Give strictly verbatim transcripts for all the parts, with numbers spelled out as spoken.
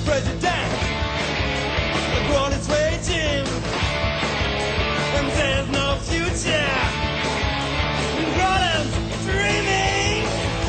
president. The world is waiting, and there's no future. Brothers dreaming.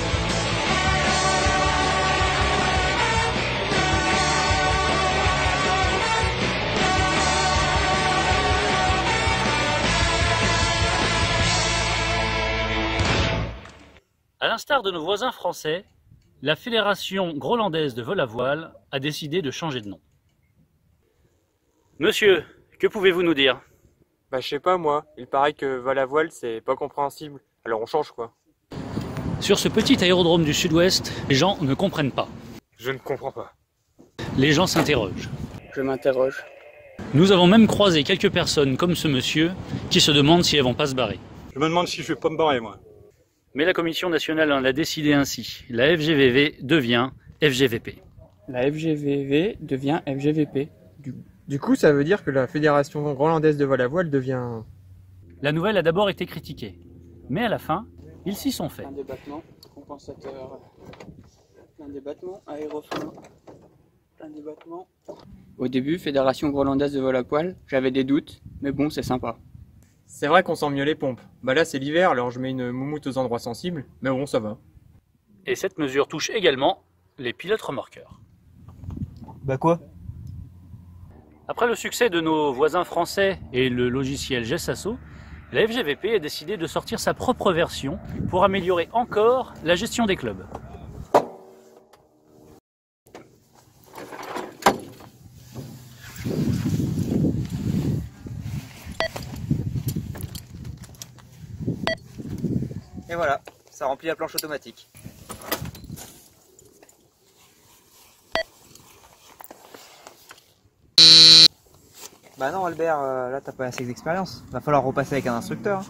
À l'instar de nos voisins français, la Fédération groenlandaise de vol à voile a décidé de changer de nom. Monsieur, que pouvez-vous nous dire? Bah je sais pas moi, il paraît que vol à voile c'est pas compréhensible, alors on change quoi. Sur ce petit aérodrome du sud-ouest, les gens ne comprennent pas. Je ne comprends pas. Les gens s'interrogent. Je m'interroge. Nous avons même croisé quelques personnes comme ce monsieur qui se demandent si elles vont pas se barrer. Je me demande si je vais pas me barrer moi. Mais la commission nationale en a décidé ainsi. La F G V V devient F G V P. La F G V V devient F G V P. Du, du coup ça veut dire que la Fédération groenlandaise de vol à voile devient... La nouvelle a d'abord été critiquée, mais à la fin, ils s'y sont faits. Plein débattement, compensateur, plein débattement, aérofrein, plein débattement. Au début, Fédération groenlandaise de vol à poil, j'avais des doutes, mais bon, c'est sympa. C'est vrai qu'on sent mieux les pompes. Bah là c'est l'hiver, alors je mets une moumoute aux endroits sensibles, mais bon ça va. Et cette mesure touche également les pilotes remorqueurs. Bah quoi? Après le succès de nos voisins français et le logiciel Gessasso, la F G V P a décidé de sortir sa propre version pour améliorer encore la gestion des clubs. Et voilà, ça remplit la planche automatique. Bah non Albert, euh, là t'as pas assez d'expérience. Va falloir repasser avec un instructeur.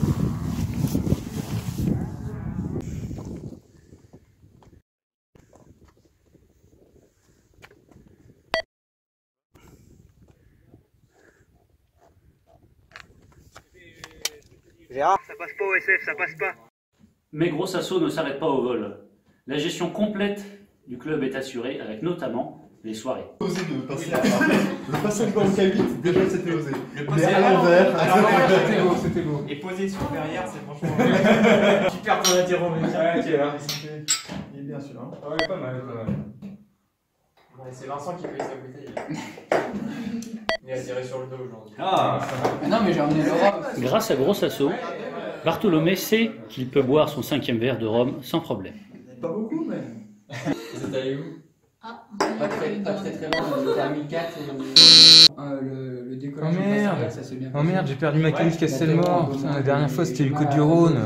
Gérard, ça passe pas au S F, ça passe pas. Mais Grossasso ne s'arrête pas au vol. La gestion complète du club est assurée avec notamment les soirées. Osé de passer à le passage dans le K huit, déjà c'était osé. Le Mais à l'envers, c'était beau, c'était beau. Et poser sur derrière, c'est franchement... Tu perds ton interromètre. Ouais, ok, là, il est bien celui-là. Ah ouais, pas mal, pas mal. Ouais, c'est Vincent qui paye sa bouteille. Il a tiré sur le dos aujourd'hui. Ah mais non mais j'ai emmené le rhum. Grâce à Grossasso, Bartholomé sait qu'il peut boire son cinquième verre de rhum sans problème. Pas beaucoup, mais... Vous êtes allé où? Ah, pas très pas très très loin, on était à mille quatre euh, le, le décollage. Oh merde, ça s'est bien oh merde, j'ai perdu ma qualif Castelmort. La dernière fois c'était le Côte du Rhône.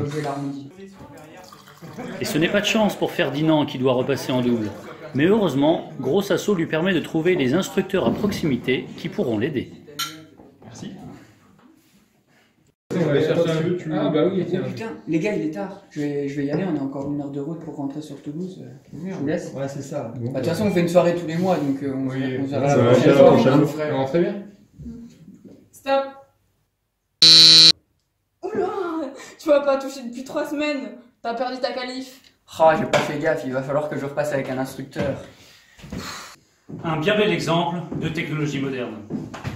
Et ce n'est pas de chance pour Ferdinand qui doit repasser en double. Mais heureusement, Grossasso lui permet de trouver des instructeurs à proximité qui pourront l'aider. Merci. On va chercher un peu. Ah bah oui, tiens. Oh putain, les gars, il est tard. Je vais, je vais y aller, on a encore une heure de route pour rentrer sur Toulouse. Je vous laisse. Ouais, c'est ça. Bah, de toute façon, on fait une soirée tous les mois, donc euh, on, Oui, on se ça verra va, la prochaine la fois. prochaine On fois. fera- On très bien. Stop! Oula! Tu m'as pas touché depuis trois semaines! T'as perdu ta qualif! Ah, j'ai pas fait gaffe, il va falloir que je repasse avec un instructeur. Un bien bel exemple de technologie moderne.